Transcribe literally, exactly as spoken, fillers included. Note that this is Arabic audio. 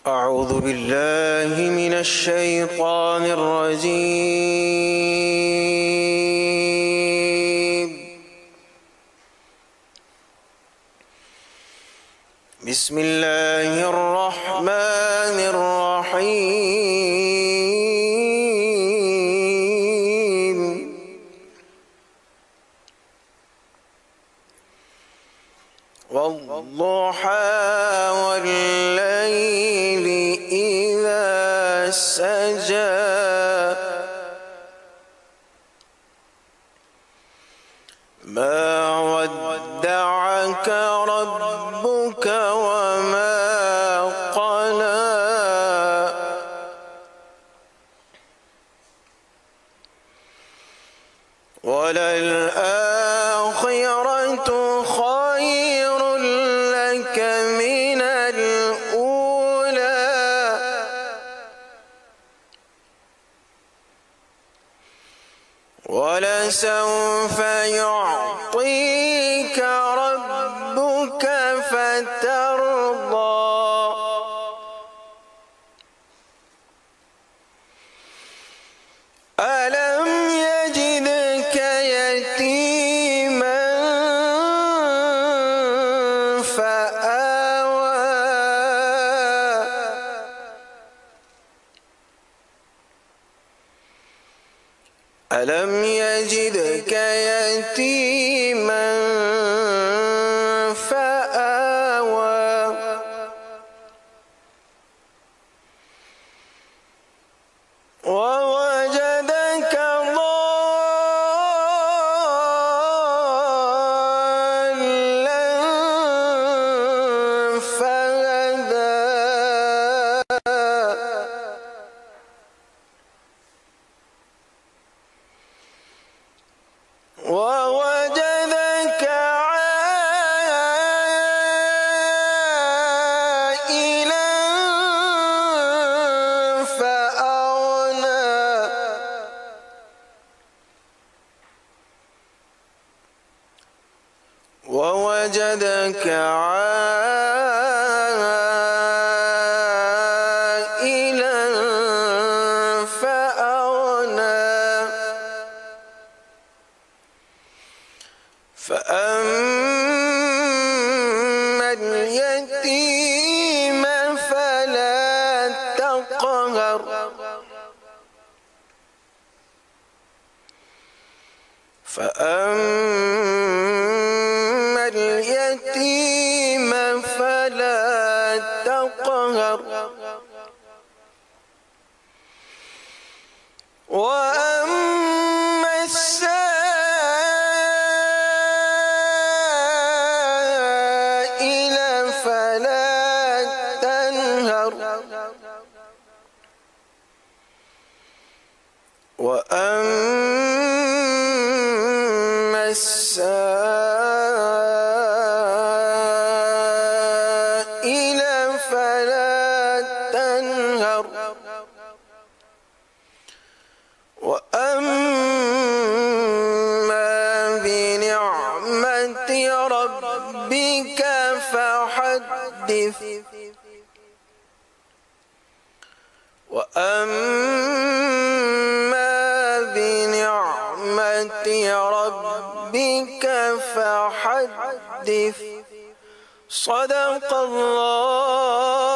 أعوذ بالله من الشيطان الرجيم. بسم الله الرحمن الرحيم. والضحى والليل إذا سجى ما ودعك ربك وما قلى وللآخرة خير لك من الأولى ولسوف يعطيك ربك فترضى ألم يجدك يتيما فآوى ألم يجدك يتيما فآوى ووجدك ضالا فهدى ووجدك عائلا فأغنى ووجدك عائلا فأغنى فأما اليتيم فلا تقهر فأما اليتيم فلا تقهر وأما السائل فلا تنهر وأما السائل فلا تنهر وأما بنعمة ربك فحدث وأما بنعمة ربك فحدث. صدق الله